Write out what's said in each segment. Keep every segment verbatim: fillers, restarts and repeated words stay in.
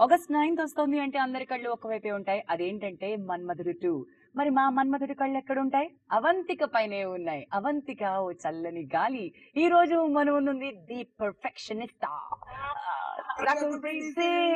August ninth వస్తుంది అంటే అందరి కళ్ళు ఒకవైపే ఉంటాయి. అదేంటంటే మన్మధుడు టూ. మరి మా మన్మధుడి కళ్ళు ఎక్కడ ఉంటాయి? అవంతిక పైనే ఉన్నాయి. అవంతిక ఓ చల్లని గాలి. ఈ రోజు మన ముందుంది the perfectionist Rakul Preet.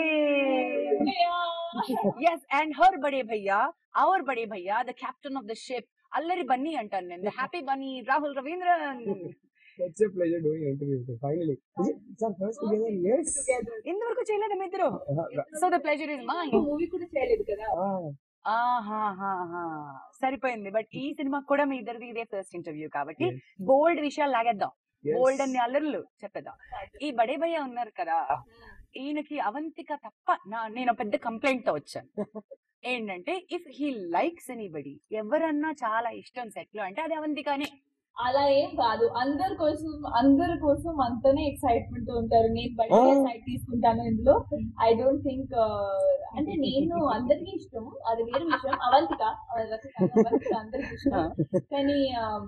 Yes, and her bade bhaiya, our bade bhaiya, the captain of the ship, Allari Bunny antan nenu, the happy bunny, Rahul Ravindran. It's a pleasure doing an interview with you. Finally. Is it it's our first together? Yes. Indavaruku cheyaledu me iddaru. So the pleasure is mine. Movie kuda cheyaledu kada. ఆహా సరిపోయింది. But ఈ cinema కూడా మీ ఇద్దరిది ఇదే first interview కాబట్టి బోల్డ్ విషయాలు లాగేద్దాం. బోల్డ్ అన్ని అల్లర్లు చెప్పేద్దాం. ఈ బడే భయ్య ఉన్నారు కదా, ఈయనకి అవంతిక తప్ప నా నేను పెద్ద కంప్లైంట్ తో వచ్చాను. ఏంటంటే ఇఫ్ హీ లైక్స్ ఎనీబడి, ఎవరన్నా చాలా ఇష్టం సెట్ లో అంటే అది అవంతికనే. అలా ఏం కాదు, అందరి కోసం అందరి కోసం అంతనే ఎక్సైట్మెంట్ తో ఉంటారు. నేను బయట సైడ్ తీసుకుంటాను ఇందులో. ఐ డోంట్ థింక్ అంటే నేను అందరికి ఇష్టం, అది వేరే విషయం. అవంతిక అవంతిక అందరికి ఇష్టం, కానీ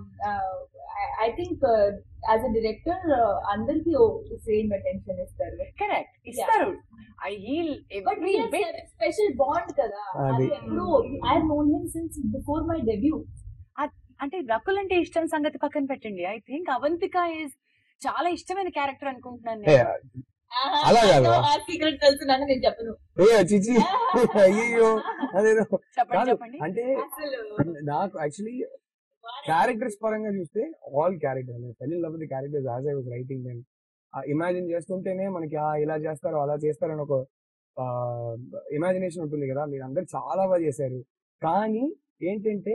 I think as a director అందరికి సేమ్ అటెన్షన్ ఇస్తారు. కరెక్ట్, ఇస్తారు. I heal but we have special bond కదా. అది ఎప్పుడు I have known him since before my debut. అంటే రకుల్ అంటే ఇష్టం సంగతి పక్కన పెట్టండి. ఐ థింక్ అవంతిక ఇస్ చాలా ఇష్టమైన క్యారెక్టర్ అనుకుంటున్నాను నేను. అలా కాదు, ఆ సీక్రెట్ తెలుసునాను నేను చెప్పను. చిచి అయ్యో అదేదో చెప్పండి చెప్పండి. అంటే నాకు యాక్చువల్లీ క్యారెక్టర్స్ పరంగా చూస్తే all character fell in love with the characters as I was writing then. Imagine చేస్తుంటేనే మనకి ఇలా చేస్తారో అలా చేస్తారని ఒక ఇమాజినేషన్ ఉంటుంది కదా. మీరు అందరు చాలా బాగా చేశారు. కానీ ఏంటంటే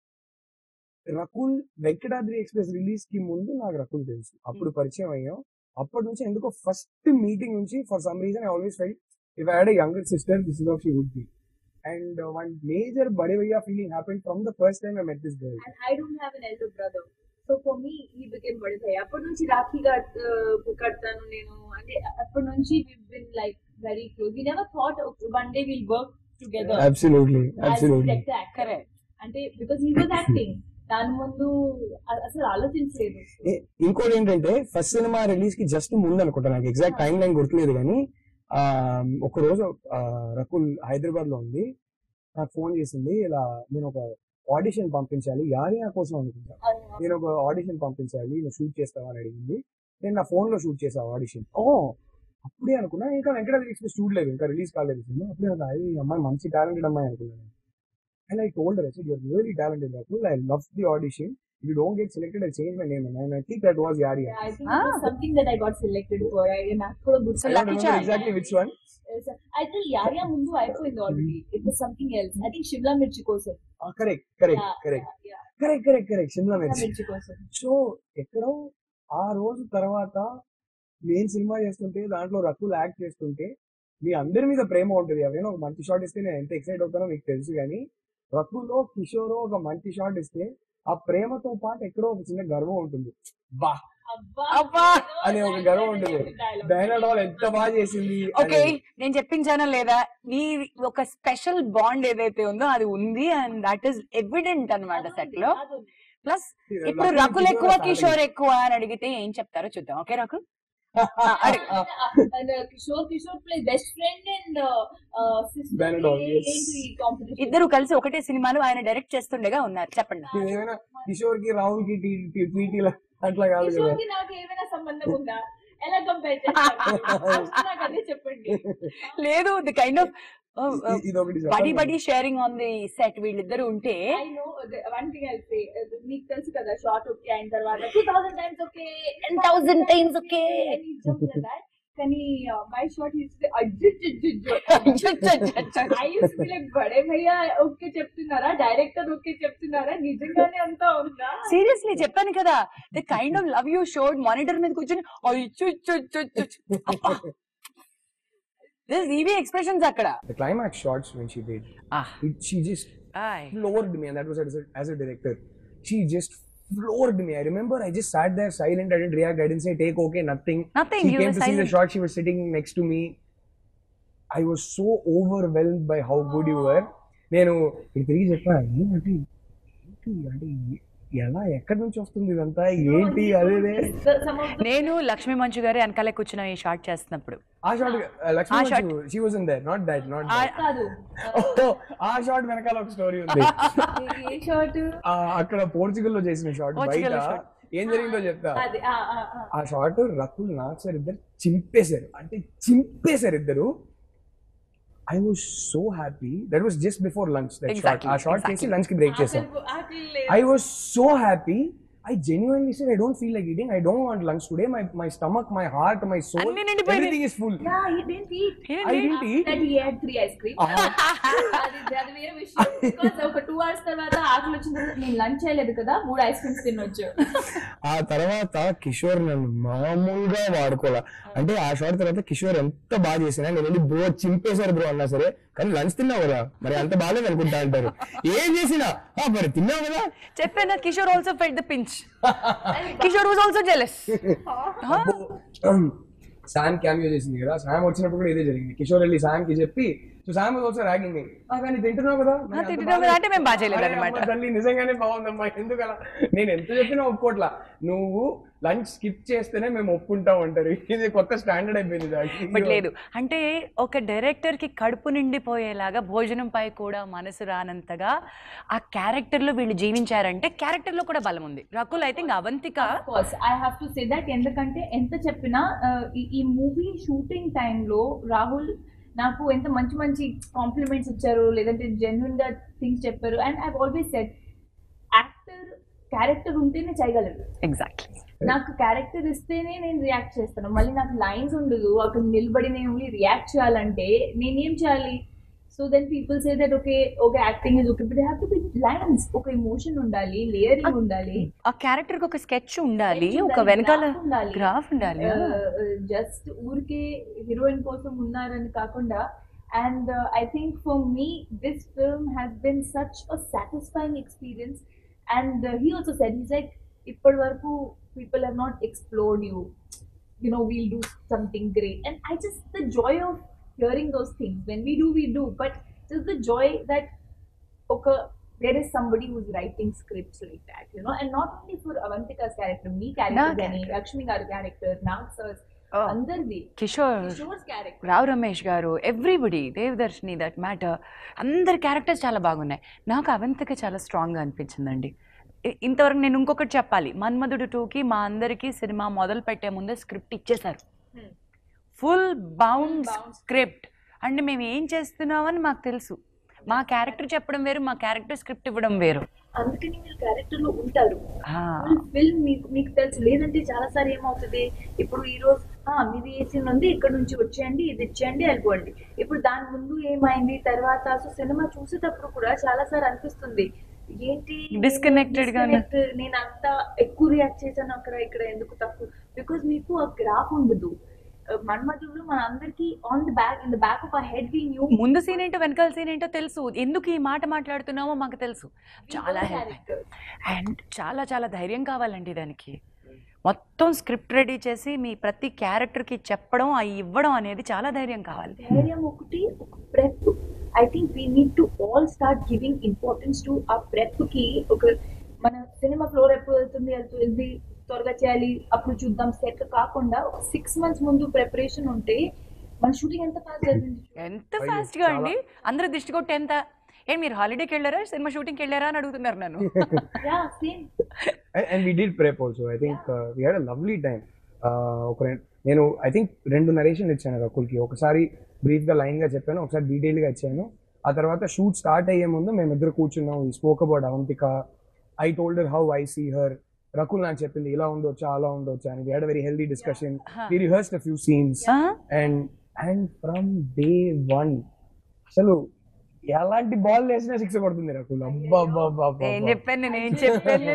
రకుల్ వెంకటాద్రి ఎక్స్ప్రెస్ రిలీజ్ కి ముందు నాకు రకుల్ తెలుసు, అప్పుడు పరిచయం అయ్యాం. అప్పటి నుంచి ఎందుకో ఫస్ట్ మీటింగ్ నుంచి for some reason I always felt if I had a younger sister this is how she would be. And one major bade bhaiya feeling happened from the first time I met this girl. And I don't have an elder brother, so for me he became bade bhaiya. అప్పటి నుంచి రాఖీ కడతాను నేను, అంటే అప్పటి నుంచి we been like very close. We never thought one day will work together. Absolutely absolutely. Correct, అంటే because he was acting, దాని ముందు అసలు ఆలోచించలేదు. ఇంకోటి ఏంటంటే ఫస్ట్ సినిమా రిలీజ్ కి జస్ట్ ముందు అనుకుంటా, నాకు ఎగ్జాక్ట్ టైం లైన్ గుర్తులేదు, కానీ ఆ ఒక రోజు రకుల్ హైదరాబాద్ లో ఉంది, నాకు ఫోన్ చేసింది. ఇలా నేను ఒక ఆడిషన్ పంపించాలి యారియా కోసం అనుకుంటా, నేను ఒక ఆడిషన్ పంపించాలి, నేను షూట్ చేస్తావా అని అడిగింది. నేను నా ఫోన్ లో షూట్ చేసా ఆడిషన్. ఓ అప్పుడే అనుకున్నా, ఇంకా వెంకటాద్రి ఎక్స్ప్రెస్ చూడలేదు, ఇంకా రిలీజ్ కాలేదు. అప్పుడే ఈ అమ్మాయి మంచి టాలెంటెడ్ అమ్మాయి అనుకున్నాను. And I told her, I said, you're really talented, Rakul. I loved the audition. If you don't get selected, I'll change my name. And I think that was Yari. Yeah, I think ah. it was something that I got selected for. I am for a good. So I don't remember exactly which one. I think Yari mundu అయిపోయింది already. It was something else. I think Shimla Mirchi kosam. Ah, correct, correct, yeah, correct. Yeah, yeah. Correct, correct, correct. Shimla Mirchi kosam. So, ఎక్కడో ఆ రోజు తర్వాత నేను cinema చేస్తుంటే దాంట్లో Rakul act చేస్తుంటే మీ అందరి మీద ప్రేమ ఉంటుంది. ఎవరైనా ఒక మంచి షాట్ ఇస్తే నేను ఎంత ఎక్సైట్ అవుతానో మీకు తెలుసు. కానీ రకుల్లో కిషోర్ ఒక మంచి షాట్ ఇస్తే ఆ ప్రేమతో పాటు ఎక్కడో ఒక చిన్న గర్వం ఉంటుంది. బా అనే ఒక గర్వం ఉంటుంది. డైలాగ్ ఎంత బాగా చేసింది. ఓకే, నేను చెప్పించానా లేదా, నీ ఒక స్పెషల్ బాండ్ ఏదైతే ఉందో అది ఉంది. అండ్ దట్ ఈస్ ఎవిడెంట్ అనమాట సెట్ లో. ప్లస్ ఇప్పుడు రకుల్ ఎక్కువ కిషోర్ ఎక్కువ అని అడిగితే ఏం చెప్తారో చూద్దాం. Okay Rakul, Kishore Kishore play best friend and ఇద్దరు కలిసి ఒకటే సినిమాలు ఆయన డైరెక్ట్ చేస్తుండేగా ఉన్నారు. చెప్పండి. కిషోర్ కి రాహుల్ కి ట్వీటీ అట్లా కాదు కదా. నాకు ఏమైనా సంబంధం ఉందా? ఎలా కంపేర్ చేస్తారు నాకు అదే చెప్పండి. లేదు, the kind of buddy buddy sharing on the set వీళ్ళిద్దరు ఉంటే. I know one thing I'll say, నీకు తెలుసు కదా షార్ట్ ఓకే అయిన తర్వాత two thousand times okay, ten thousand times okay, కానీ my shot use I use to like bade bhaiya okay చెప్తున్నారా, director okay చెప్తున్నారా, నిజంగానే అంతా ఉందా? సీరియస్లీ చెప్పాను కదా, the kind of love you showed. Monitor మీద కూర్చొని There's E V expressions akkada. The climax shots when she did, ah, it, she just Aye. floored me, and that was as a, as a director. She just floored me. I remember I just sat there silent. I didn't react. I didn't say take okay, nothing. Nothing. She you came were to silent. see the shot. She was sitting next to me. I was so overwhelmed by how good you were. నేను ఇది చెప్పా, ఏంటి అంటే ఎలా ఎక్కడి నుంచి వస్తుంది ఇదంతా ఏంటి అదేదే. నేను లక్ష్మీ మంచు గారి వెనకాలే కూర్చున్న ఈ షార్ట్ చేస్తున్నప్పుడు ఆ shot Lakshmi Manchu she was in there not that not ఆ షార్ట్ వెనకాల ఒక స్టోరీ ఉంది. అక్కడ పోర్చుగల్ లో చేసిన షార్ట్ బయట ఏం జరిగిందో చెప్తా. ఆ షార్ట్ రకుల్ నాగ్ సార్ ఇద్దరు చింపేశారు, అంటే చింపేశారు ఇద్దరు. I was so happy. That was just before lunch. That exactly, shot. Our shot exactly. lunch ki break chesam. I was so happy. I genuinely said, I don't feel like eating. I don't want lunch today. My my stomach, my heart, my soul, everything is full. Yeah, he didn't eat. He didn't I eat. didn't eat. That he had three ice cream. అది వేరే విషయం. Because ఒక two hours తర్వాత ఆకలి వచ్చింది, నేను lunch చేయలేదు కదా, మూడు ఐస్ క్రీమ్స్ తినొచ్చు. ఆ తర్వాత కిషోర్ నన్ను మామూలుగా వాడుకోలే. అంటే ఆ షాట్ తర్వాత కిషోర్ ఎంత బాగా చేసినా నేను వెళ్ళి బ్రో చింపేశారు బ్రో అన్నా సరే, కానీ లంచ్ తిన్నావు కదా మరి అంత బాగాలేదు అనుకుంటా అంటారు. ఏం చేసినా మరి తిన్నావు కదా చెప్పాను. Kishore also felt the pinch. Kishore was also jealous. Sam cameo చేసింది కదా, శామ్ వచ్చినప్పుడు కూడా ఇదే జరిగింది. కిషోర్ వెళ్ళి శామ్ కి చెప్పి, so Sam was also ragging me, కానీ తింటున్నావు కదా తింటున్నావు కదా అంటే మేము బాగా చేయలేదు అనమాట. తల్లి నిజంగానే బాగుందమ్మా, ఎందుకలా నేను ఎంత చెప్పినా ఒప్పుకోట్లా, నువ్వు లంచ్ స్కిప్ చేస్తేనే మేము ఒప్పుకుంటాం అంటారు. ఇది కొత్త స్టాండర్డ్ అయిపోయింది. బట్ లేదు అంటే ఒక డైరెక్టర్ కి కడుపు నిండిపోయేలాగా భోజనం పై కూడా మనసు రానంతగా ఆ క్యారెక్టర్ లో వీళ్ళు జీవించారంటే క్యారెక్టర్ లో కూడా బలం ఉంది. Rakul I think Avantika I have to say that, ఎందుకంటే ఎంత చెప్పినా ఈ మూవీ షూటింగ్ టైంలో రాహుల్ నాకు ఎంత మంచి మంచి కాంప్లిమెంట్స్ ఇచ్చారు, లేదంటే జెన్యున్ గా థింగ్స్ చెప్పారు. And I always said actor character ఉంటేనే చేయగలరు. ఎగ్జాక్ట్లీ. నాకు క్యారెక్టర్ ఇస్తేనే నేను రియాక్ట్ చేస్తాను. మళ్ళీ నాకు లైన్స్ ఉండదు, అక్కడ నిలబడి నేను ఓన్లీ రియాక్ట్ చేయాలంటే నేనేం చేయాలి? So then people say that okay okay acting is okay, but they have to be lines. ఒక ఎమోషన్ ఉండాలి, లేయరింగ్ ఉండాలి, ఆ క్యారెక్టర్ కి ఒక స్కెచ్ ఉండాలి, ఒక వెనకాల గ్రాఫ్ ఉండాలి. జస్ట్ ఊరికే హీరోయిన్ కోసం ఉన్నారని కాకుండా. And I think for me this film has been such a satisfying experience. And he also said, he's like ఇప్పటి వరకు people have not explored you, you know, we'll do something great. And I just, the joy of hearing those things, when we do we do, but just the joy that okay, there is somebody who's writing scripts like that, you know. And not only for Avantika's character, me character gani, Lakshmi garu character, Nag sir's, andardi, Kishore, Kishore's character, Rao Ramesh garu, everybody, Devadarshini, that matter, అందరి characters చాలా బాగున్నాయి. నాకు అవంతిక చాలా స్ట్రాంగ్గా అనిపించిందండి. ఇంతవరకు నేను ఇంకొకటి చెప్పాలి, మన్మధుడు టూకి మా అందరికీ సినిమా మొదలు పెట్టే ముందే స్క్రిప్ట్ ఇచ్చేశారు, ఫుల్ బౌండ్ స్క్రిప్ట్. అంటే మేము ఏం చేస్తున్నామని మాకు తెలుసు. మా క్యారెక్టర్ చెప్పడం వేరు, మా క్యారెక్టర్ స్క్రిప్ట్ ఇవ్వడం వేరు. అందుకని మీరు క్యారెక్టర్ లో ఉంటారు. ఫిల్మ్ మీకు మీకు తెలుసు. లేదంటే చాలా సార్లు ఏమవుతుంది, ఇప్పుడు ఈ రోజు మీది ఏ సీన్ ఉంది, ఇక్కడ నుంచి వచ్చేయండి, ఇది ఇచ్చేయండి, వెళ్ళిపోండి. ఇప్పుడు దాని ముందు ఏమైంది తర్వాత, సో సినిమా చూసేటప్పుడు కూడా చాలా సార్లు అనిపిస్తుంది ఏంటి డిస్కనెక్టెడ్ గా, నేను అంత ఎక్కువ రియాక్ట్ చేశాను అక్కడ ఇక్కడ ఎందుకు తక్కువ. బికాస్ మీకు ఆ గ్రాఫ్ ఉండదు. మన్మధుడు మన అందరికి on the back, in the back of our head we knew ముందు సీన్ ఏంటో వెనకాల సీన్ ఏంటో తెలుసు, ఎందుకు ఈ మాట మాట్లాడుతున్నామో మాకు తెలుసు. చాలా హెల్ప్ అండ్ చాలా చాలా ధైర్యం కావాలండి దానికి. మొత్తం స్క్రిప్ట్ రెడీ చేసి మీ ప్రతి క్యారెక్టర్కి చెప్పడం, అవి ఇవ్వడం అనేది చాలా ధైర్యం కావాలి. ధైర్యం ఒకటి, ఒక prep. I think we need to all start giving importance to ఆ ప్రెప్ కి. ఒక మన సినిమా ఫ్లోర్ ఎప్పుడు వెళ్తుంది వెళ్తుంది త్వరగా చేయాలి అప్పుడు చూద్దాం సెట్ కాకుండా ఒక సిక్స్ మంత్స్ ముందు ప్రిపరేషన్ ఉంటే మన షూటింగ్ ఎంత ఫాస్ట్ జరిగింది. ఎంత ఫాస్ట్ గా అండి, అందరూ దిష్టి కొట్టి ఎంత ఏ మీరు హాలిడేకి వెళ్ళారా, సినిమా షూటింగ్కి వెళ్ళారా అని అడుగుతున్నారు నన్ను. And we did prep also. I think we had a lovely time. ఒక నేను ఐ థింక్ రెండు నరేషన్ ఇచ్చాను రకుల్కి. ఒకసారి బ్రీఫ్ గా లైన్ గా చెప్పాను, ఒకసారి డీటెయిల్ గా ఇచ్చాను. ఆ తర్వాత షూట్ స్టార్ట్ అయ్యే ముందు మేము ఇద్దరు కూర్చున్నాం, ఈ spoke about Avantika. I told her how I see her. Rakul నాకు చెప్పింది ఇలా ఉండొచ్చా అలా ఉండొచ్చా అని. We had a very healthy discussion. We rehearsed a few scenes and and from day one అసలు ఎలాంటి బాల్ వేసినా సిక్స్ కొడుతుంది రకుల్. అబ్బా అబ్బా అబ్బా నేను చెప్పాను నేను చెప్పాను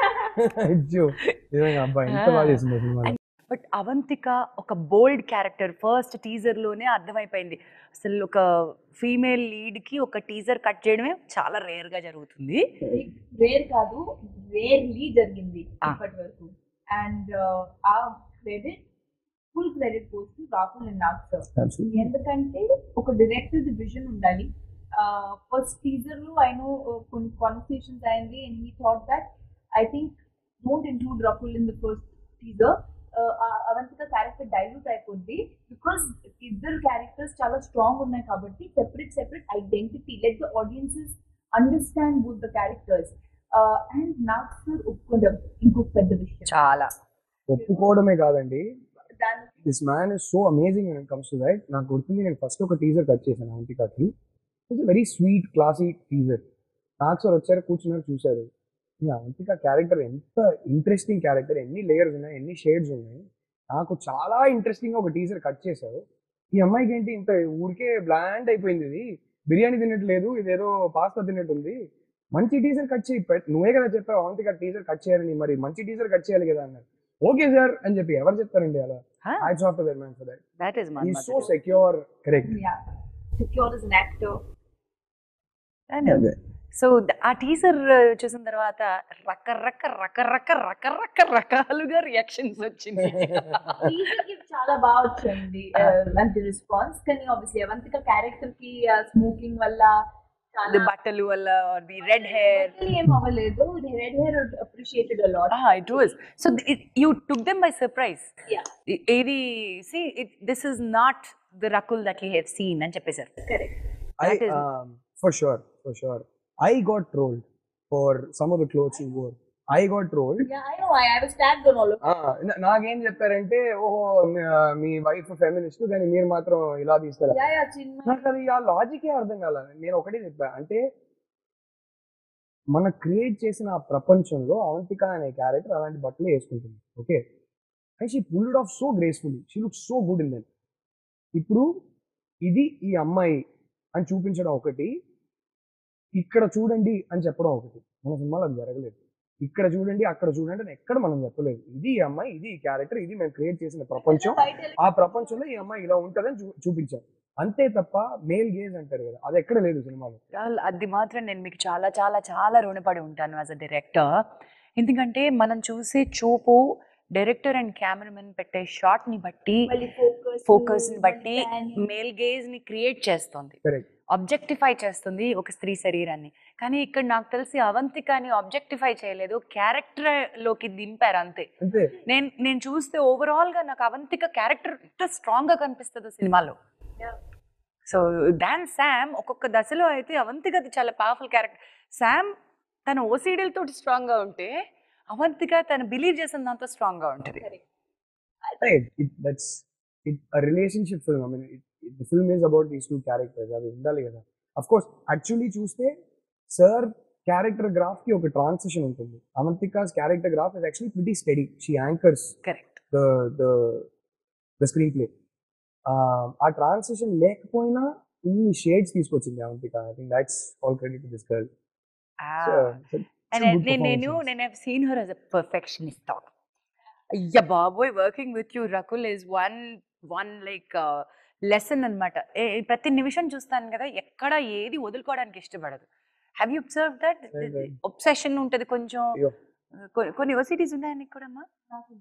అబ్బా ఎంత బాగా చేసింది సినిమా. బట్ అవంతిక ఒక బోల్డ్ క్యారెక్టర్. ఫస్ట్ టీజర్ లోనే అర్థమైపోయింది అసలు ఒక ఫీమేల్ లీడ్ కి ఒక టీజర్ కట్ చేయడమే చాలా రేర్ గా జరుగుతుంది. రేర్ కాదు, రేర్లీ జరిగింది ఇప్పటి వరకు. అండ్ ఆ credit full credit goes to Rahul and Nag sir. ఎందుకంటే ఒక డైరెక్టర్ విజన్ ఉండాలి. ఫస్ట్ టీజర్ లో ఐ నో కొన్ని కాన్వర్సేషన్స్ అయింది and he thought that I think don't include Rakul in the first teaser. Uh, Avantika character dilute అయిపోద్ది because ఇద్దరు characters చాలా strong ఉన్నాయి కాబట్టి separate separate identity let the audiences understand both the characters. And నాకు sir ఒప్పుకోవడం ఇంకొక పెద్ద విషయం. చాలా ఒప్పుకోవడమే కాదండి, this man is so amazing when it comes to that. నాకు గుర్తుంది, నేను ఫస్ట్ ఒక టీజర్ కట్ చేశాను అవంతికకి. It's very sweet classy teaser. నాకు సార్ వచ్చారు, కూర్చున్నారు, చూశారు. అవంతిక క్యారెక్టర్ ఎంత ఇంట్రెస్టింగ్ క్యారెక్టర్, ఎన్ని లేయర్స్ ఉన్నాయి, ఎన్ని షేడ్స్ ఉన్నాయి. నాకు చాలా ఇంట్రెస్టింగ్ గా ఒక టీజర్ కట్ చేశారు. ఈ అమ్మాయికి ఏంటి ఇంత ఊరికే బ్లాండ్ అయిపోయింది, ఇది బిర్యానీ తినట్లేదు, ఇదేదో పాస్తా తిన్నట్టుంది, మంచి టీజర్ కట్ చేయి, నువ్వే కదా చెప్పావు అవంతిక టీజర్ కట్ చేయాలని, మరి మంచి టీజర్ కట్ చేయాలి కదా అన్నారు. ఓకే సార్ అని చెప్పి ఎవరు చెప్తారండి అలా? Hats off to that man for that. That is he is so secure. Correct. Yeah, secure as an actor. So ఆ టీజర్ చూసిన తర్వాత రకరక రకరక రకరక రకాలుగా రియాక్షన్స్ వచ్చినాయి. టీజర్ కి చాలా బాగా వచ్చింది అంటే రెస్పాన్స్. కానీ ఆబ్వియస్లీ అవంతిక క్యారెక్టర్ కి స్మోకింగ్ వల్ల, బట్టలు వల్ల, ది రెడ్ హెయిర్ ఏం అవ్వలేదు. The red hair appreciated a lot. Ah, it was. So it, you took them by surprise. Yeah. Idi, see, it, this is not the Rakul that you have seen and చెప్పేశారు. Correct. I um, for sure, for sure. I got trolled for some of the clothes you wore. I got trolled. Yeah, I know. I, I was tagged on all of it. నాకేం చెప్పారంటే, ఓహో మీ wife feminist కానీ మీరు మాత్రం ఇలా తీస్తారా? నాకు అది ఆ లాజికే అర్థం కాల. నేను ఒకటే చెప్పా, అంటే మన క్రియేట్ చేసిన ఆ ప్రపంచంలో అవంతిక అనే క్యారెక్టర్ అలాంటి బట్టలు వేసుకుంటుంది. Okay, and she pulled off so gracefully, she looks so good in them. ఇప్పుడు ఇది ఈ అమ్మాయి అని చూపించడం ఒకటి, ఇక్కడ చూడండి అని చెప్పడం ఒకటి. మన సినిమాలో అది జరగలేదు. ఇక్కడ చూడండి అక్కడ చూడండి అని ఎక్కడ మనం చెప్పలేదు. ఇది ఈ అమ్మాయి, ఇది ఈ క్యారెక్టర్, ఇది మేము క్రియేట్ చేసిన ప్రపంచం, ఆ ప్రపంచంలో ఈ అమ్మాయి ఇలా ఉంటుందని చూపించాం అంతే తప్ప మేల్ గేజ్ అంటారు కదా, అది ఎక్కడ లేదు సినిమాలో. అది మాత్రం నేను మీకు చాలా చాలా చాలా రుణపడి ఉంటాను యాజ్ అ డైరెక్టర్. ఎందుకంటే మనం చూసే చూపు డైరెక్టర్ అండ్ కెమెరామెన్ పెట్టే షాట్ ని బట్టి, ఫోకస్ ని బట్టి మేల్ గేజ్ ని క్రియేట్ చేస్తుంది, ఆబ్జెక్టిఫై చేస్తుంది ఒక స్త్రీ శరీరాన్ని. కానీ ఇక్కడ నాకు తెలిసి అవంతికని ఆబ్జెక్టిఫై చేయలేదు, క్యారెక్టర్ లోకి దింపారు అంతే. నేను నేను చూస్తే ఓవరాల్ గా నాకు అవంతిక క్యారెక్టర్ ఎంత స్ట్రాంగ్ గా కనిపిస్తుంది సినిమాలో. సో దాన్ శామ్ ఒక్కొక్క దశలో అయితే అవంతికది చాలా పవర్ఫుల్ క్యారెక్టర్. శామ్ తన ఓసీడీల తోటి స్ట్రాంగ్ గా ఉంటే, అవంతిక తను బిలీవ్ చేసిన దాంతో స్ట్రాంగ్ గా ఉంటుంది. Relationship film. I mean the film is about these two characters. అది ఉండాలి కదా. అఫ్ కోర్స్ యాక్చువల్లీ చూస్తే సార్ క్యారెక్టర్ గ్రాఫ్ కి ఒక ట్రాన్సిషన్ ఉంటుంది. Avantika's character graph is actually pretty steady. She anchors correct the the the screenplay. ఆ transition లేకపోయినా ఇన్ని షేడ్స్ తీసుకొచ్చింది Avantika. I think that's all credit to this girl. నేను నేను నేను have seen her as a perfectionist. అయ్యా బాబోయ్, working with you Rakul is one one like lesson అనమాట. ప్రతి నిమిషం చూస్తాను కదా, ఎక్కడ ఏది వదులుకోవడానికి ఇష్టపడదు. Have you observe that? Obsession ఉంటది కొంచెం. కొన్ని ఓసిటీస్ ఉన్నాయా నీకు కూడా అమ్మా?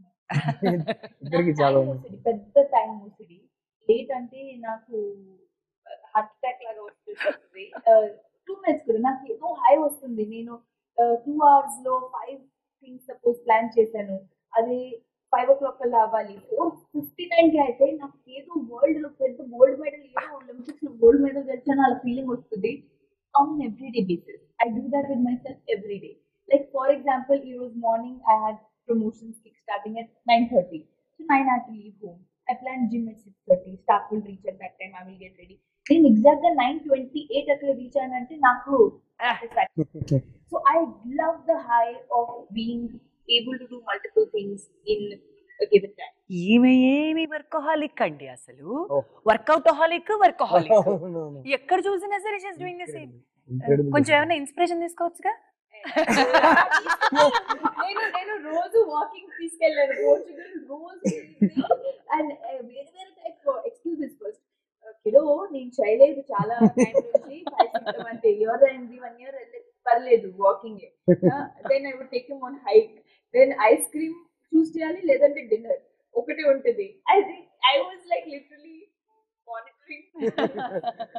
పెద్ద టైం ఓసిటీ. లేట్ అంటే నాకు హార్ట్ అటాక్ లాగా వస్తుంది. టూ మినిట్స్ కూడా నాకు ఏదో హై వస్తుంది. నేను టూ అవర్స్ లో ఫైవ్ థింగ్స్ సపోజ్ ప్లాన్ చేశాను, అది ఫైవ్ ఓ క్లాక్ కల్లా అవ్వాలి. ఫోర్ ఫిఫ్టీ నైన్ కి అయితే నాకు ఏదో వరల్డ్ లో పెద్ద గోల్డ్ మెడల్, ఏదో ఒలింపిక్స్ లో గోల్డ్ మెడల్ గెలిచాను అలా ఫీలింగ్ వస్తుంది. On every day basis I do that with myself every day. Like for example ఈ రోజు morning I had promotions kick starting at nine thirty. So nine I have to leave home. I planned gym at six thirty. Staff will reach at that time. I will get ready. Then exact గా nine twenty-eight అక్కడ reach అయ్యానంటే నాకు satisfaction. So I love the high of being able to do multiple things in a given time. ఈమె ఏమి workaholic అండి అసలు. Work out హాలిక్, workaholic ఎక్కడ చూసినా సరే she is doing the same. కొంచెం ఏమైనా ఇన్స్పిరేషన్ తీసుకోవచ్చుగా. నేను నేను రోజు వాకింగ్ తీసుకెళ్ళాను పోర్చుగల్ రోజు. అండ్ వేరే వేరే టైప్ ఎక్స్క్యూజెస్ ఫస్ట్ కిలో నేను చేయలేదు చాలా టైం నుంచి. అంటే ఇయర్ అయింది, వన్ ఇయర్ పర్లేదు walking. Then I would take him on hike. Then ice cream choose చేయాలి, లేదంటే డిన్నర్ ఒకటే ఉంటుంది. I think I was like literally monitoring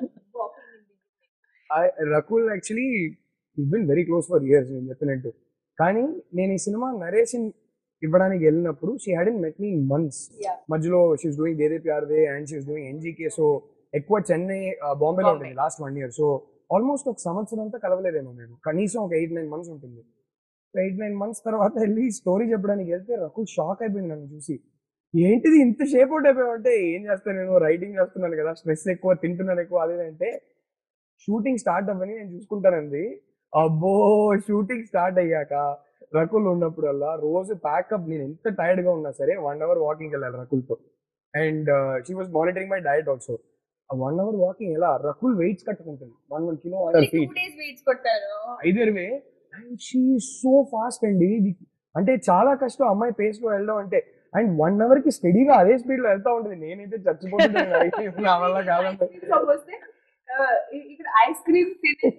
walking in the evening. Rakul actually, we've been very close for years. నేను చెప్పినట్టు కానీ నేను ఈ cinema narration ఇవ్వడానికి వెళ్ళినప్పుడు she hadn't met me in months. మధ్యలో she's doing De De Pyaar De and she's doing NGK. So ఎక్కువ చెన్నై బాంబేలో ఉంటుంది last one year. So almost ఒక సంవత్సరం అంతా కలవలేదేమో నేను, కనీసం ఒక ఎయిట్ నైన్ మంత్స్ ఉంటుంది. ఎయిట్ నైన్ మంత్స్ తర్వాత వెళ్ళి స్టోరీ చెప్పడానికి వెళ్తే రకుల్ షాక్ అయిపోయింది నన్ను చూసి. ఏంటిది ఇంత షేప్ అవుట్ అయిపోయామంటే, ఏం చేస్తాను నేను, రైటింగ్ చేస్తున్నాను కదా, స్ట్రెస్ ఎక్కువ, తింటున్నాను ఎక్కువ, అదేంటే షూటింగ్ స్టార్ట్ అవ్వని నేను చూసుకుంటానండి. అబ్బో షూటింగ్ స్టార్ట్ అయ్యాక రకుల్ ఉన్నప్పుడల్లా రోజు ప్యాకప్, నేను ఎంత టైర్డ్ గా ఉన్నా సరే వన్ అవర్ వాకింగ్ వెళ్ళాలి రకుల్తో. And she was monitoring my diet also. One hour walking ఎలా, రకుల్ వెయిట్స్ కట్టుకుంటుంది, వన్ వన్ కిలో ఐదు ఇరవై. అండ్ షీ సో ఫాస్ట్ అండి, అంటే చాలా కష్టం అమ్మాయి పేస్ లో వెళ్ళడం అంటే. అండ్ వన్ అవర్ కి స్టడీగా అదే స్పీడ్ లో వెళ్తా ఉంటుంది. నేనైతే చచ్చిపోతున్నాను నా వల్ల కాదంటే. ఇక్కడ ఐస్ క్రీమ్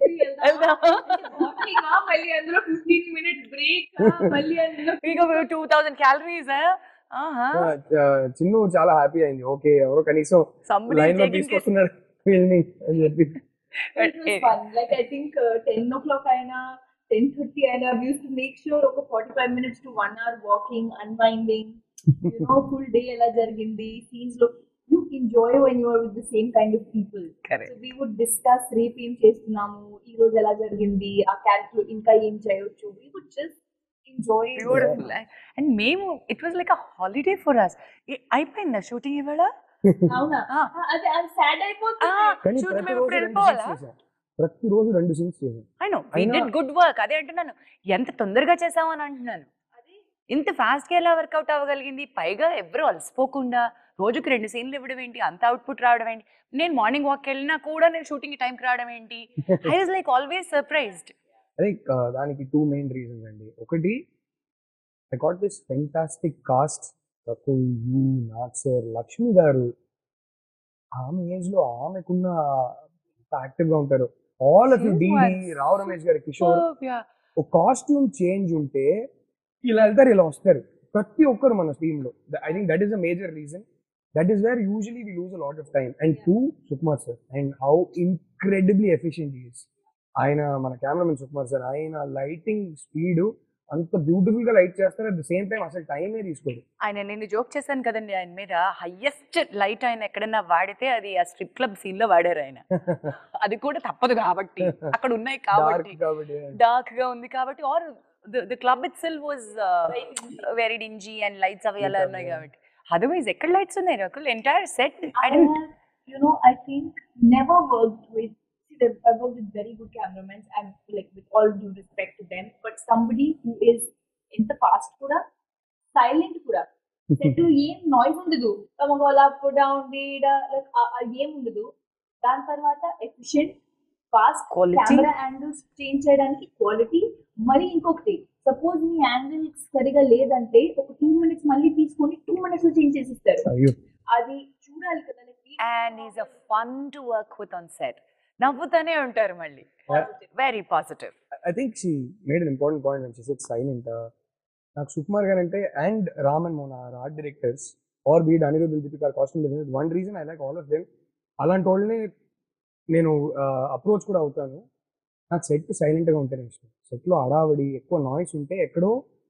మళ్ళీ అందులో ఫిఫ్టీన్ మినిట్ బ్రేక్, మళ్ళీ అందులో టూ థౌసండ్ క్యాలరీస్. చిన్ను చాలా హ్యాపీ అయింది. ఓకే ఎవరో కనీసం లైన్ లో తీసుకొస్తున్నారు అని చెప్పి. Like I think ten o'clock అయినా టెన్ థర్టీ అయినా we used to make sure ఒక forty five minutes to one hour walking, unwinding, you know full day ఎలా జరిగింది సీన్స్ లో. You enjoy when you are with the same kind of people. Correct. So we would discuss రేపు ఏం చేస్తున్నాము, ఈ రోజు ఎలా జరిగింది, ఆ క్యారెక్టర్ ఇంకా ఏం చేయొచ్చు. We would just enjoy. Beautiful. And మేము it was like a holiday for us. అయిపోయిందా షూటింగ్ ఇవాళ? అవునా? అదే అది సాడ్ అయిపోతుంది. షూటింగ్ మేము ఇప్పుడు వెళ్ళిపోవాలా? ప్రతిరోజు రెండు సీన్స్ చేసాం. I know we did good work. అదే అంటున్నాను, ఎంత తొందరగా చేసామని అంటున్నాను. ఇంత ఫాస్ట్ గా ఎలా వర్కౌట్ అవ్వగలిగింది, పైగా ఎవరు అలసిపోకుండా రోజుకి రెండు సీన్లు ఇవ్వడం ఏంటి, అంత అవుట్పుట్ రావడం ఏంటి. నేను మార్నింగ్ వాక్ వెళ్ళినా కూడా నేను షూటింగ్ టైంకి రావడం ఏంటి. I was like always surprised. అదే దానికి టూ మెయిన్ రీజన్స్ అండి. ఒకటి, I got this fantastic cast. Rakul, you, Nag sir, Lakshmi garu, ఆమె ఏజ్ లో ఆమెకున్న యాక్టివ్ గా ఉంటారు. All of you, DD, Rao Ramesh garu, Kishore, ఒక కాస్ట్యూమ్ చేంజ్ ఉంటే ఇలా వెళ్తారు, ఇలా వస్తారు ప్రతి ఒక్కరు మన టీమ్ లో. I think that is a major reason. That is where usually we lose a lot of time. And two, Sukumar sir, and how incredibly efficient he is. Aina mana cameraman Sukumar sir, aina lighting speed anta beautiful ga light chestaru, at the same time asalu time e teeskodu. Aina nenu joke chesanu kadandi aina meeda highest light aina ekkadana vaadite adi a strip club scene lo vaadaru aina. Adi kuda tappadu kabatti akkada unnai kabatti dark ga undi kabatti, or the the club itself was uh, very dingy and lights avi ala unnai kabatti. Otherwise, ekkad lights unnai Rakul, entire set. I, I didn't, have, you know, I think never worked with, see, I worked with very good cameramen, and like with all due respect to them, but somebody who is in the past kuda silent kuda set to em noise undadu, tamagola put down dida, like a em undadu. Dan tarvata efficient, fast, quality camera angles change cheyadaniki quality. Mari inkokti, suppose మీ angle సరిగా లేదంటే ఒక two minutes మళ్ళీ తీసుకొని two minutes లో change చేసిస్తారు. అది చూడాలి కదా. And is a fun to work with on set. నవ్వుతూనే ఉంటారు మళ్ళీ. Very positive. I think she made an important point when she said silent. నాకు సుకుమార్ గారు అంటే, and Raman Mohan art directors, ఆర్ బీట్ Anirudh Deepika costume designer, one reason I like all of them. అలాంటి వాళ్ళని నేను అప్రోచ్ కూడా అవుతాను. నాకు సెట్ సైలెంట్గా ఉంటేనే ఇష్టం. సెట్లో అడావడి ఎక్కువ నాయిస్ ఉంటే ఎక్కడో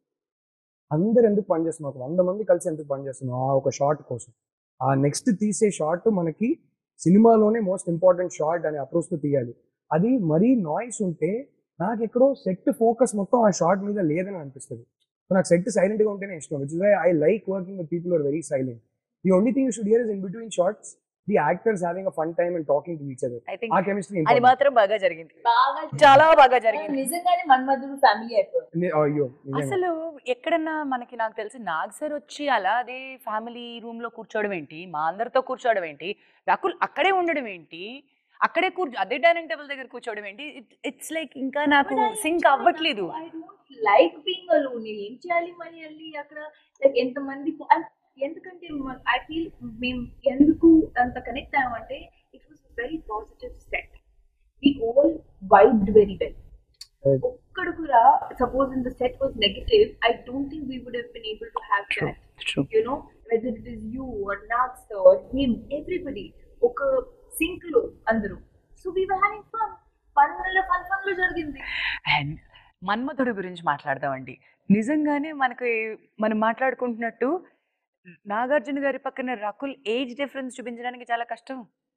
అందరు ఎందుకు పనిచేస్తున్నాం, ఒక వంద మంది కలిసి ఎందుకు పనిచేస్తున్నాం ఆ ఒక షార్ట్ కోసం. ఆ నెక్స్ట్ తీసే షార్ట్ మనకి సినిమాలోనే మోస్ట్ ఇంపార్టెంట్ షార్ట్ అనే అప్రోచ్తో తీయాలి. అది మరీ నాయిస్ ఉంటే నాకు ఎక్కడో సెట్ ఫోకస్ మొత్తం ఆ షార్ట్ మీద లేదని అనిపిస్తుంది. సో నాకు సెట్ సైలెంట్గా ఉంటేనే ఇష్టం, which is why I like working with people are very silent. The only thing you should hear is in between shots the actors having a fun time and talking to each other. ఆ chemistry important. అది మాత్రం బాగా జరిగింది, బాగా చాలా బాగా జరిగింది. నిజంగానే మన్మధుడు ఫ్యామిలీ అయిపోయింది. అయ్యో అసలు ఎక్కడన్నా మనకి, నాకు తెలిసి నాగ్ సార్ వచ్చి అలా అదే ఫ్యామిలీ రూమ్ లో కూర్చోవడం ఏంటి, మా అందరితో కూర్చోవడం ఏంటి, రకుల్ అక్కడే ఉండడం ఏంటి, అక్కడే కూర్చో అదే డైనింగ్ టేబుల్ దగ్గర కూర్చోవడం ఏంటి, ఇట్స్ లైక్ ఇంకా నాకు సింక్ అవ్వట్లేదు. I don't like being alone. ఏం చేయాలి మరి వెళ్ళి అక్కడ, లైక్ ఎంతమంది, ఎందుకంటే ఐ ఫీల్ మేము ఎందుకు అంత కనెక్ట్ అయ్యామంటే it was very positive set. We all vibed very well. ఒక్కడ కూడా suppose in the set was negative, I don't think we would have been able to have that. You know, whether it is you are Nag sir or him, everybody ఒక sync లో అందరూ. So we were having fun. Fun లో fun fun లో జరిగింది. And మన్మధుడు గురించి మాట్లాడదామండి. నిజంగానే మనకి మనం మాట్లాడుకుంటున్నట్టు నాగార్జున గారి పక్కన రకుల్ ఏజ్ డిఫరెన్స్ చూపించడానికి చాలా కష్టం.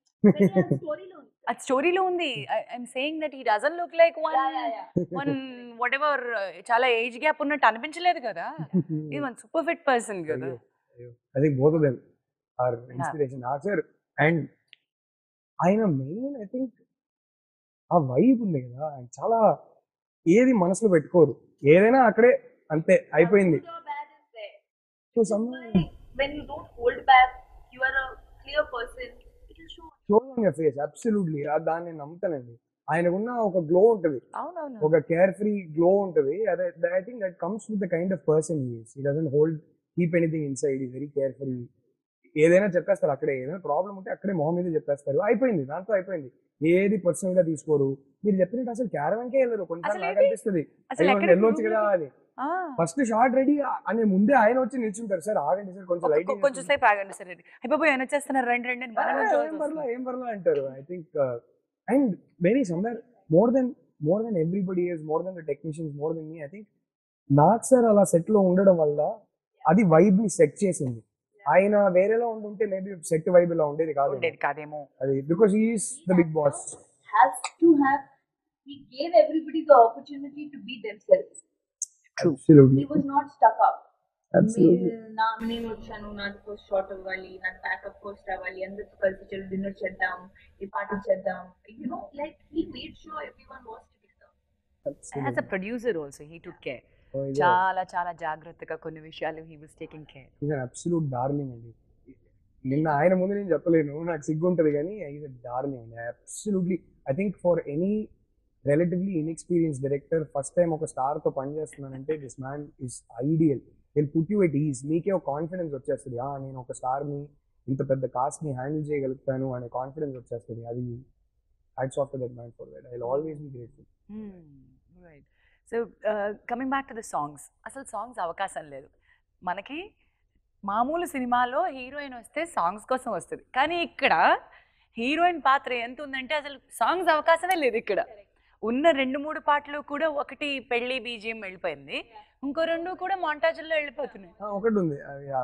అది స్టోరీలో ఉంది. I'm saying that he doesn't look like one one whatever చాలా ఏజ్ గ్యాప్ ఉన్నట్టు అనిపించలేదు కదా. ఇది వన్ సూపర్ ఫిట్ పర్సన్ కదా. I think both of them are inspiration. Sir and ఆయన మెయిన్ ఐ థింక్ ఆ వైబ్ ఉంది కదా, ఆయన చాలా ఏది మనసులో పెట్టుకోరు, ఏదైనా అక్కడే అంతే అయిపోయింది. So some when you don't hold back, you are a clear person, it will show show on your face. Absolutely. దాన్ని నమ్ముతానండి. ఆయనకున్న ఒక గ్లో ఉంటుంది, ఒక కేర్ ఫ్రీ గ్లో ఉంటుంది. అదే I think that comes with the kind of person he is. He doesn't hold keep anything inside. He very care free. ఏదైనా చెప్పేస్తారు అక్కడే, ఏదైనా ప్రాబ్లం ఉంటే అక్కడే మొహం మీద చెప్పేస్తారు, అయిపోయింది, దాంతో అయిపోయింది. ఏది పర్సనల్ గా తీసుకోరు. మీరు చెప్పినట్టు అసలు క్యారవాన్కే వెళ్ళరు. కొన్నిసార్లు నాకు అనిపిస్తుంది వెళ్ళొచ్చు కదా అని. ఫస్ట్ షార్ట్ రెడీ అని ముందే ఆయన వచ్చి నిల్చుంటారు, సార్ ఆగండి సార్ కొంచెం లైటింగ్ కొంచెం సేపు ఆగండి సార్, అయిపోయి ఆయన వచ్చేస్తున్నారు రెండు రెండు ఏం పర్లా ఏం పర్లా అంటారు. I think and very somewhere more than more than everybody is, more than the technicians, more than me. I think నాకు సార్ అలా సెట్ లో ఉండడం వల్ల అది వైబ్ ని సెట్ చేసింది. ఆయన వేరేలో ఉండుంటే మేబీ సెట్ వైబ్ ఇలా ఉండేది కాదు కాదేమో. అది because he is the big boss. has to have he gave everybody the opportunity to be themselves. True. Absolutely. He was not stuck up. Absolutely. నా నేను వచ్చాను, నాకు ఫస్ట్ షాట్ అవ్వాలి, నాకు బ్యాకప్ పోస్ట్ అవ్వాలి, అందరితో కలిసి చెల్లి డిన్నర్ చేద్దాం, ఈ పార్టీ చేద్దాం. You know, like he made sure everyone was together. Absolutely. As a producer also he took care. Oh, yeah. చాలా చాలా జాగ్రత్తగా కొన్ని విషయాలు he was taking care. He's an absolute darling అండి. నిన్న ఆయన ముందు నేను చెప్పలేను, నాకు సిగ్గు ఉంటుంది, కానీ he's a darling అండి. Absolutely. I think for any relatively inexperienced director, first time ఒక స్టార్ తో పనిచేస్తున్నానంటే this man is ideal. He'll put you at ease. మీకే ఒక కాన్ఫిడెన్స్ వచ్చేస్తుంది, నేను ఒక స్టార్ ని ఇంత పెద్ద కాస్ట్ ని హ్యాండిల్ చేయగలుగుతాను అనే కాన్ఫిడెన్స్ వచ్చేస్తుంది. అది hats off to that man for that. I will always be grateful. Right. So coming back to the songs, అసలు సాంగ్స్ అవకాశం లేదు మనకి. మామూలు సినిమాలో హీరోయిన్ వస్తే సాంగ్స్ కోసం వస్తుంది, కానీ ఇక్కడ హీరోయిన్ పాత్ర ఎంత ఉందంటే అసలు సాంగ్స్ అవకాశమే లేదు. ఇక్కడ ఉన్న రెండు మూడు పాటలు కూడా ఒకటి పెళ్లి బీజిఎం వెళ్ళిపోయింది, ఇంకో రెండు కూడా మాంటాజుల్లో వెళ్ళిపోతున్నాయి. ఒకటి ఉంది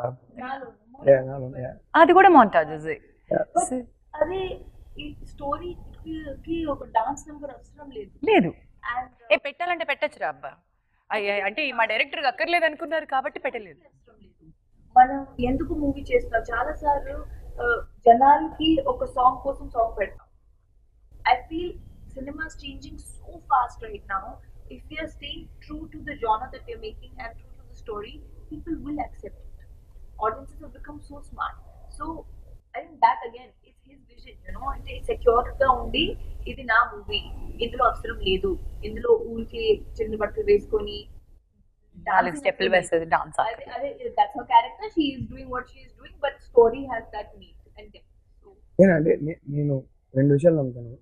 అది కూడా మాంటాజెస్. అదే ఈ స్టోరీకి ఒక డాన్స్ నెంబర్ అవసరం లేదు లేదు ఏ పెట్టాలంటే పెట్టచ్చురా అబ్బా. అంటే మా డైరెక్టర్ అక్కర్లేదు అనుకున్నారు కాబట్టి పెట్టలేదు. మనం ఎందుకు మూవీ చేస్తాం, చాలా సార్లు జనాలకి ఒక సాంగ్ కోసం సాంగ్ పెడతాం. I feel cinema is changing so fast right now. If we are staying true to the genre that we are making and true to the story, people will accept it. Audiences have become so smart. So I think that again is his vision, you know, అంటే secure గా ఉండి ఇది నా movie, ఇందులో అవసరం లేదు, ఇందులో ఊరికి చిన్న బట్టలు వేసుకొని నాలుగు స్టెప్లు వేసేది డాన్స్. అదే that's her character, she is doing what she is doing, but story has that need and depth. So నేనంటే నేను రెండు విషయాలు నమ్ముతాను.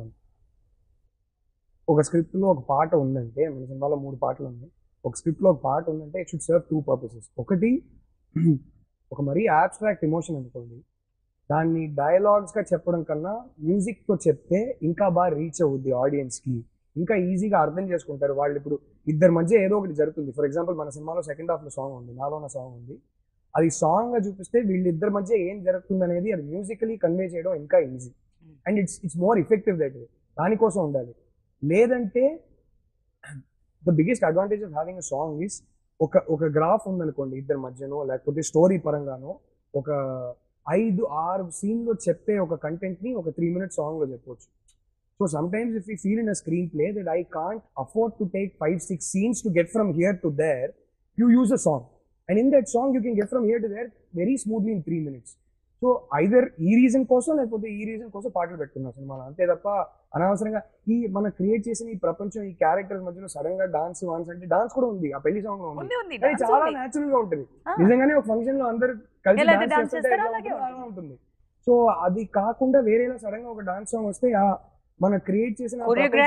ఒక స్క్రిప్ట్ లో ఒక పాట ఉందంటే, మన సినిమాలో మూడు పాటలు ఉన్నాయి, ఒక స్క్రిప్ట్ లో ఒక పాట ఉందంటే it should serve two purposes. ఒకటి ఒక మరీ ఆబ్స్ట్రాక్ట్ ఎమోషన్ అనుకోండి, దాన్ని డైలాగ్స్ గా చెప్పడం కన్నా మ్యూజిక్ తో చెప్తే ఇంకా బాగా రీచ్ అవుద్ది ఆడియన్స్ కి, ఇంకా ఈజీగా అర్థం చేసుకుంటారు వాళ్ళు. ఇప్పుడు ఇద్దరి మధ్య ఏదో ఒకటి జరుగుతుంది, ఫర్ ఎగ్జాంపుల్ మన సినిమాలో సెకండ్ హాఫ్ లో సాంగ్ ఉంది, నాలోన సాంగ్ ఉంది, అది సాంగ్ గా చూపిస్తే వీళ్ళిద్దరి మధ్య ఏం జరుగుతుంది అనేది అది మ్యూజికలీ కన్వే చేయడం ఇంకా easy and it's it's more effective that way. దానికోసం ఉండాలి. లేదంటే the biggest advantage of having a song is ఒక ఒక గ్రాఫ్ ఉందనుకోండి ఇద్దరి మధ్యనో, లేకపోతే స్టోరీ పరంగానో ఒక ఐదు ఆరు సీన్లో చెప్పే ఒక కంటెంట్ ని ఒక త్రీ మినిట్స్ సాంగ్ లో చెప్పవచ్చు. So sometimes if you feel in a screenplay that I can't afford to take five six scenes to get from here to there, you use a song and in that song you can get from here to there very smoothly in three minutes. So either ఈ reason కోసం లేకపోతే ఈ reason కోసం పాటలు పెట్టుకున్నాం సినిమాలో, అంతే తప్ప అనవసరంగా ఈ మనం క్రియేట్ చేసిన ఈ ప్రపంచం ఈ క్యారెక్టర్స్ మధ్యలో సడన్ గా డాన్స్ వాన్స్ అంటే డాన్స్ కూడా ఉంది ఆ పెళ్లి సాంగ్ లో ఉంది, అది చాలా నేచురల్ గా ఉంటుంది. నిజంగానే ఒక ఫంక్షన్ లో అందరు కలిసి డాన్స్ చేస్తుంటే అలా ఉంటుంది. సో అది కాకుండా వేరేలా సడన్ గా ఒక డాన్స్ సాంగ్ వస్తే మనం క్రియేట్ చేసిన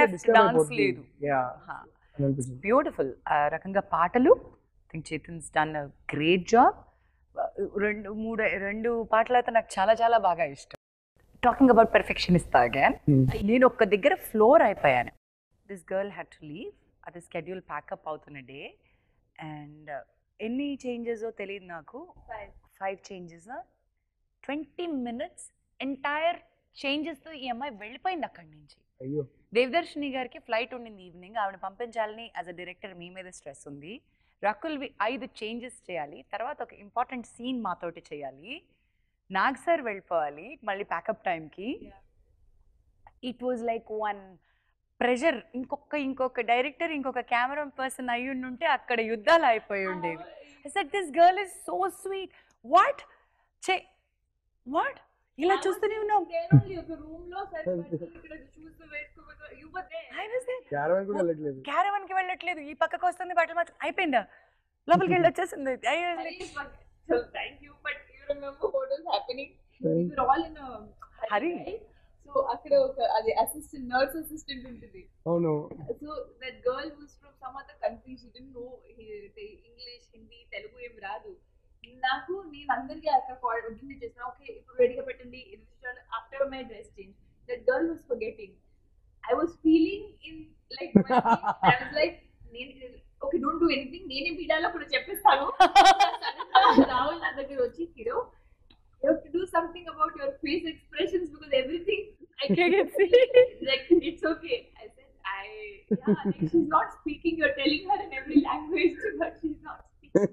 బ్యూటిఫుల్ రకంగా పాటలు. I think Chetan's done a great job. రెండు మూడు రెండు పాటలు అయితే నాకు చాలా చాలా బాగా ఇష్టం. టాకింగ్ అబౌట్ పెర్ఫెక్షనిస్ట్ అగైన్, నేను ఒక్క దగ్గర ఫ్లోర్ అయిపోయాను. This girl had to leave అది స్కెడ్యూల్ ప్యాకప్ అవుతున్న డే అండ్ ఎన్ని చేంజెస్ తెలియదు నాకు five changes twenty minutes entire చేంజెస్తో ఈ అమ్మాయి వెళ్ళిపోయింది అక్కడి నుంచి. అయ్యో దేవదర్శిని గారికి ఫ్లైట్ ఉండింది ఈవినింగ్, ఆవిడ పంపించాలని యాజ్ అ డైరెక్టర్ మీ మీద స్ట్రెస్ ఉంది. రకుల్వి ఐదు చేంజెస్ చేయాలి, తర్వాత ఒక ఇంపార్టెంట్ సీన్ మాతోటి చేయాలి, నాగ్ సార్ వెళ్ళిపోవాలి మళ్ళీ ప్యాకప్ టైంకి. It was like one pressure. ఇంకొక ఇంకొక డైరెక్టర్ ఇంకొక కెమెరా పర్సన్ అయ్యి ఉంటే అక్కడ యుద్ధాలు అయిపోయి ఉండేవి. I said this girl is so sweet. What? Che what? ఇలా చూస్తూనే ఉన్నాం. క్యారవాన్ కూడా వెళ్ళట్లేదు. క్యారవాన్ కి వెళ్ళట్లేదు, ఈ పక్కకు వస్తుంది బట్టలు మార్చు అయిపోయిందా లోపలికి వెళ్ళి వచ్చేసింది. హరి సో అక్కడ ఒక అది అసిస్టెంట్ నర్స్ అసిస్టెంట్ ఉంటుంది. అవును. So that girl who's from some other country, she didn't know English Hindi Telugu ఏం రాదు. నాకు నేను అందరికీ అక్కడ కోఆర్డినేట్ చేసిన, ఓకే ఇప్పుడు రెడీగా పెట్టండి after my dress change. That girl was forgetting. I was feeling in like I was like నేను ఓకే డోంట్ డూ ఎనీథింగ్, నేనే పీడాలో కూడా చెప్పేస్తాను. రాహుల్ నా దగ్గర వచ్చి hero you have to do something about your face expressions because everything I can see like it's okay. I said I yeah like she's not speaking, you're telling her in every language but she's not speaking.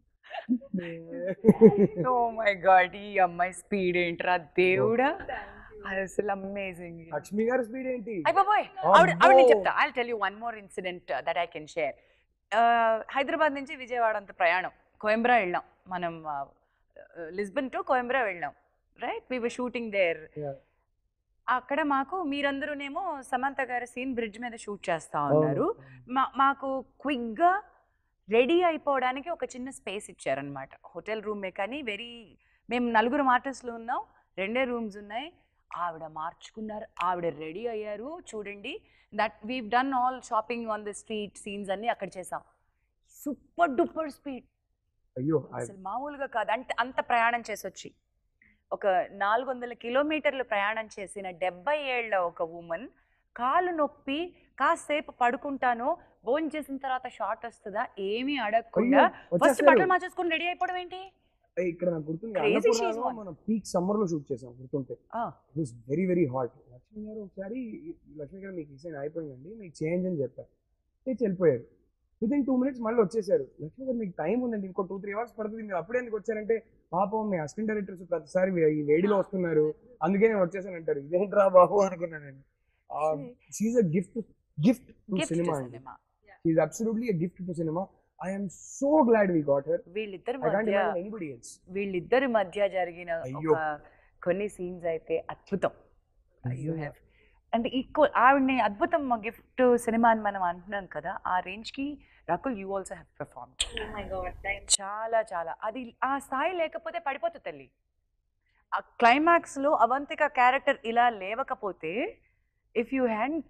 Oh my god, ఈ అమ్మాయి speed ఏంట్రా దేవుడా, అసలు amazing. Lakshmi గారి speed ఏంటి అయ్య బాబోయ్, ఆవిడ ఆవిడ చెప్తా. I will tell you one more incident that I can share. Hyderabad నుంచి విజయవాడ అంత ప్రయాణం, కోయంబ్రా వెళ్ళాం మనం, లిస్బన్ టు కోయంబ్రా వెళ్ళాం, right? We were shooting there. అక్కడ మాకు మీరందరూనేమో సమంత గారి సీన్ బ్రిడ్జ్ మీద షూట్ చేస్తా ఉన్నారు. మా మాకు క్విక్గా రెడీ అయిపోవడానికి ఒక చిన్న స్పేస్ ఇచ్చారనమాట. హోటల్ రూమే కానీ వెరీ, మేము నలుగురు ఆర్టిస్టులు ఉన్నాం, రెండే రూమ్స్ ఉన్నాయి. ఆవిడ మార్చుకున్నారు, ఆవిడ రెడీ అయ్యారు. చూడండి, that we done all shopping on the street scenes అన్ని అక్కడ చేసాం. సూపర్ డూపర్ స్పీడ్, అయ్యో అసలు మామూలుగా కాదు. అంటే అంత ప్రయాణం చేసి వచ్చి ఒక నాలుగు వందల కిలోమీటర్లు ప్రయాణం చేసిన డెబ్బై ఏళ్ళ ఒక ఉమెన్ కాలు నొప్పి కాసేపు పడుకుంటాను, భోజనం చేసిన తర్వాత షార్ట్ వస్తుందా ఏమీ అడగకుండా ఫస్ట్ బట్టలు మార్చేసుకుని రెడీ అయిపోవడం ఏంటి? ఇక్కడ నాకు గుర్తుంది, అన్నపూర్ణలో మనం పీక్ సమ్మర్ లో షూట్ చేసాం గుర్తుంటే. It was very very hot. Lakshmi garu ఒకసారి, లక్ష్మి గారు మీకు ఈ అయిపోయిందండి మీకు చేంజ్ అని చెప్పారు, తెచ్చి వెళ్ళిపోయారు. వితిన్ టూ మినిట్స్ మళ్ళీ వచ్చేసారు. లక్ష్మి గారు మీకు టైం ఉందండి, ఇంకో టూ త్రీ అవర్స్ పడుతుంది, మీరు అప్పుడే ఎందుకు వచ్చారంటే, పాపం మీ అసిస్టెంట్ డైరెక్టర్స్ ప్రతిసారి ఈ వేడిలో వస్తున్నారు అందుకే నేను వచ్చేసాను అంటారు. ఇదేంట్రా బాబు అనుకున్నాను. She's a gift gift to cinema అండి. She's absolutely a gift to cinema. I am so glad we got her. వీళ్ళిద్దరి మధ్య వీళ్ళిద్దరి మధ్య జరిగిన ఒక కొన్ని సీన్స్ అయితే అద్భుతం. అంటే ఈక్వల్ ఆవిడని అద్భుతం గిఫ్ట్ సినిమా అని మనం అంటున్నాం కదా, ఆ రేంజ్ కి Rakul you also have perform. చాలా చాలా అది ఆ స్థాయి లేకపోతే పడిపోతుంది తల్లి. ఆ క్లైమాక్స్ లో అవంతిక క్యారెక్టర్ ఇలా లేవకపోతే, ఇఫ్ యూ హ్యాండ్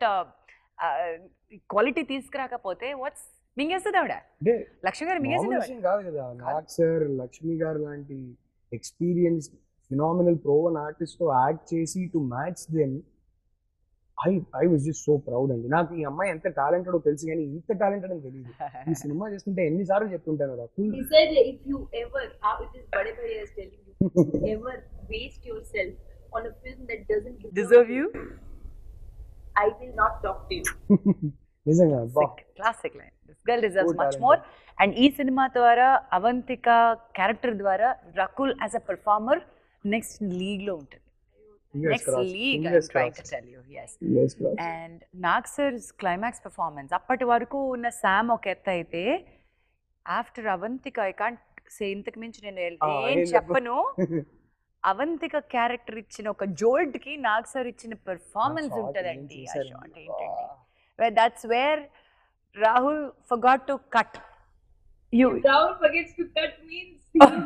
క్వాలిటీ తీసుకురాకపోతే వాట్స్ మింగేస్తుంది ఆవిడ. లక్ష్మి గారు మింగేసింది కాదు కదా. నాగ్ సార్, లక్ష్మి గారు లాంటి ఎక్స్పీరియన్స్ ఫినామినల్ ప్రోవన్ ఆర్టిస్ట్ తో యాక్ట్ చేసి to match them, I I was just so proud అండి. నాకు ఈ అమ్మాయి ఎంత టాలెంటెడ్ తెలుసు కానీ ఇంత టాలెంటెడ్ అని తెలియదు. ఈ సినిమా చేస్తుంటే ఎన్నిసార్లు చెప్తుంటాను Rakul. He said if you ever, how it is bade bade is telling you, ever waste yourself on a film that doesn't deserve you, I will not talk to you. నిజంగా classic line. This girl deserves much more. And ఈ సినిమా ద్వారా Avantika character ద్వారా Rakul as a performer next league లో ఉంటుంది. Next league I am trying to tell you. yes and Nag sir's climax performance అప్పటి వరకు ఉన్న శామ్ ఒక ఎత్తు అయితే, after Avantika I can't say, ఇంతకు మించి నేను ఏం చెప్పను. అవంతిక క్యారెక్టర్ ఇచ్చిన ఒక జోల్ట్ కి నాగ్ సర్ ఇచ్చిన పర్ఫార్మెన్స్ ఉంటదండి. ఆ షాట్ ఏంటండి, where that's where Rahul forgot to cut you. If Rahul forgets to cut means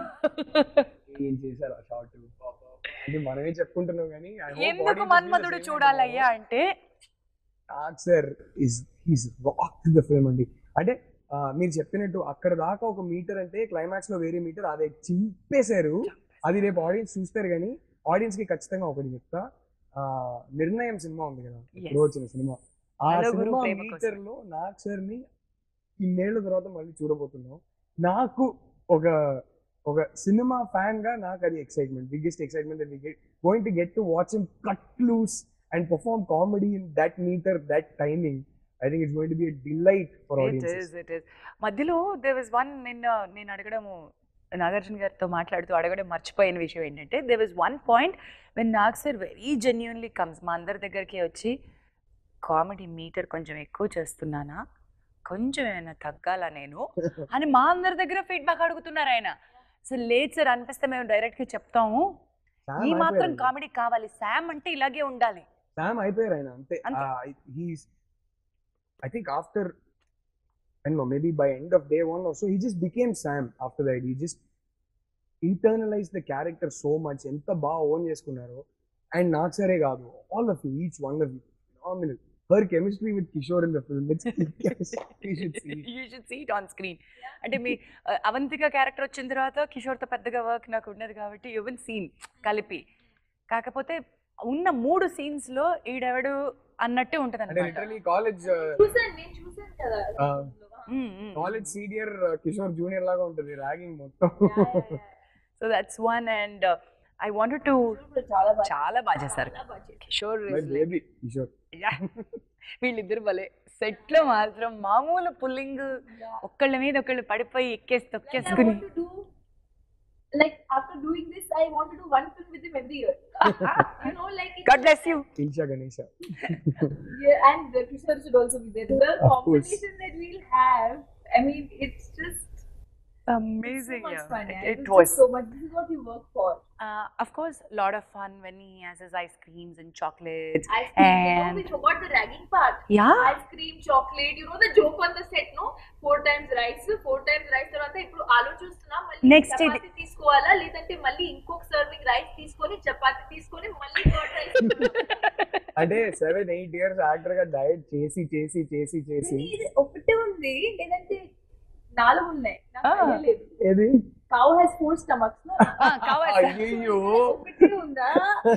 ఏం చేశారు ఆ షాట్ అంటే మనమే చెప్పుకుంటున్నాం కానీ ఎందుకు మన్మధుడు చూడాలయ్యా అంటే, Nag sir is his rock the film అండి. అంటే మీరు చెప్పినట్టు అక్కడ దాకా ఒక మీటర్ అంటే క్లైమాక్స్ లో వేరే మీటర్ అదే చింపేశారు. అది రేపు ఆడియన్స్ చూస్తారు కానీ ఆడియన్స్ కి ఖచ్చితంగా ఒకటి చెప్తా, నిర్ణయం సినిమా ఉంది కదా ఇప్పుడు వచ్చిన సినిమా, ఆ నలుగురు సినిమా ప్రేమ కోసం. మీటర్ లో నాగ్ సార్ ని ఇన్నేళ్ల తర్వాత మళ్ళీ చూడబోతున్నాం. నాకు ఒక ఒక సినిమా ఫ్యాన్ గా నాకు అది excitement, biggest excitement that we get going to get to watch him cut loose and perform comedy in that meter, that timing. I think it's going to be a delight for It audiences. is, it is. మధ్యలో there was one నిన్న నేను అడగడము నాగార్జున గారితో మాట్లాడుతూ అడగడం మర్చిపోయిన విషయం ఏంటంటే there was one point when Nag sir very genuinely comes మా అందరి దగ్గరికి వచ్చి కామెడీ మీటర్ కొంచెం ఎక్కువ చేస్తున్నానా, కొంచెం ఏమైనా తగ్గాలా నేను అని మా అందరి దగ్గర ఫీడ్బ్యాక్ అడుగుతున్నారు ఆయన. సో లేదు సార్ అనిపిస్తే మేము డైరెక్ట్గా చెప్తాము ఈ మాత్రం కామెడీ కావాలి, శామ్ అంటే ఇలాగే ఉండాలి. శామ్ అయిపోయారు ఆయన అంతే. He's I think after, I don't know, maybe by end of day one or so, he just became Sam after that. He just internalized the character so much. Enta ba own cheskunnaro. And Nag sare gaadu, all of you, each one of you, phenomenal. Her chemistry with Kishore in the film, it's you should see it. You should see it on screen. అంటే మీ Avantika character వచ్చిన తర్వాత కిషోర్తో పెద్దగా work నాకు ఉన్నది కాబట్టి you will scene కలిపి. కాకపోతే ఉన్న మూడు సీన్స్ లో ఈడెవడు అన్నట్టే ఉంటది అంటే లిటరలీ కాలేజ్ చూసాను నేను చూసాను కదా కాలేజ్ సీనియర్ కిషోర్ జూనియర్ లాగా ఉంటుంది ర్యాగింగ్ మొత్తం. So that's one. And I wanted to చాలా బాగా చేశారు కిషోర్. బేబీ కిషోర్ వీళ్ళిద్దరు భలే సెట్ లో మాత్రం మామూలు పుల్లింగ్, ఒక్కళ్ళ మీద ఒకళ్ళు పడిపోయి ఎక్కేసి తొక్కేసుకుని. Like after doing this, I want to do one film with him every year. You know, like God bless you. Ilsha Ganesha. Yeah, and the Kishore should also be there. The combination that we'll have, I mean, it's just amazing. So much Yeah, fun, it, yeah. it It's was just so much. This is what you work for. Uh, of course, a lot of fun when he has his ice creams and chocolates. Ice cream, and you know, we forgot the ragging part. Yeah. Ice cream, chocolate. You know the joke on the set, no? Four times rice, four times rice. తర్వాత ఇప్పుడు ఆలోచిస్తున్నా మళ్ళీ చపాతీ తీసుకోవాలా లేదంటే మళ్ళీ ఇంకొక serving rice తీసుకొని చపాతీ తీసుకొని మళ్ళీ థర్డ్ రైస్. అంటే సెవెన్ ఎయిట్ ఇయర్స్ యాక్టర్ గా డైట్ చేసి చేసి చేసి చేసి ఒకటే ఉంది లేదంటే నాలుగు ఉన్నాయి నాకు తెలియలేదు. ఏది cow has four stomachs no cow అయ్యో ఒకటే ఉందా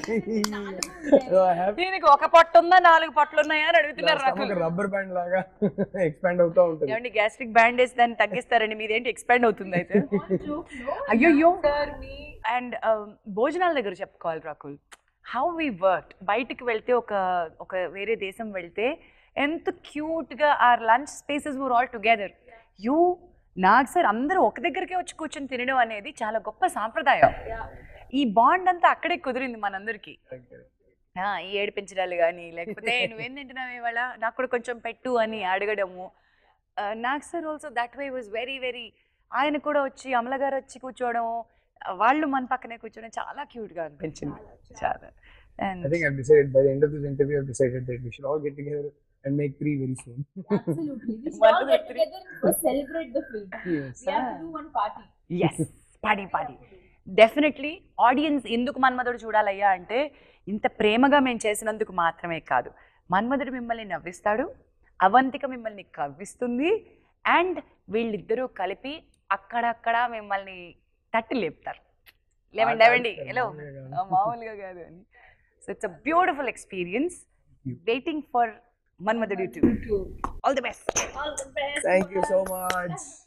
దీనికి ఒక పొట్ట ఉందా నాలుగు పొట్టలు ఉన్నాయా అని అడుగుతున్నారు. రాకుల్ రబ్బర్ బ్యాండ్ లాగా ఎక్స్పాండ్ అవుతూ ఉంటుంది. ఏమండి గ్యాస్ట్రిక్ బ్యాండేజ్ దాన్ని తగ్గిస్తారండి, మీదేంటి ఎక్స్పాండ్ అవుతుంది అయితే. అయ్యో. అండ్ భోజనాల దగ్గర చెప్పుకోవాలి రాకుల్, హౌ వి వర్క్. బయటికి వెళ్తే ఒక ఒక వేరే దేశం వెళ్తే ఎంత క్యూట్ గా our lunch spaces were all together. You Nag sir అందరూ ఒక దగ్గరికే వచ్చి కూర్చొని తినడం అనేది చాలా గొప్ప సాంప్రదాయం. ఈ బాండ్ అంతా అక్కడే కుదిరింది మనందరికి. ఈ ఏడిపించడాలు కానీ లేకపోతే నువ్వేం తింటున్నావు ఇవాళ నాకు కూడా కొంచెం పెట్టు అని అడగడము. Nag sir also that way was very very, ఆయన కూడా వచ్చి అమల గారు వచ్చి కూర్చోవడం, వాళ్ళు మన పక్కనే కూర్చోవడం చాలా క్యూట్ గా అనిపించింది చాలా. And I think I've decided by the end of this interview I've decided that we should all get together and make three very soon. Absolutely. We should all get together and celebrate the film. Yes. We have to do one party. Yes, party party. Definitely audience ఎందుకు మన్మధుడు చూడాలయ్యా అంటే ఇంత ప్రేమగా మేము చేసినందుకు మాత్రమే కాదు, మన్మధుడు మిమ్మల్ని నవ్విస్తాడు, అవంతిక మిమ్మల్ని కవ్విస్తుంది, అండ్ వీళ్ళిద్దరూ కలిపి అక్కడక్కడ మిమ్మల్ని తట్టి లేపుతారు. లేవండి లేవండి హలో మామూలుగా కాదు అని. So it's a beautiful experience. Waiting for Manmadhudu two. All the best. All the best. Thank you so much.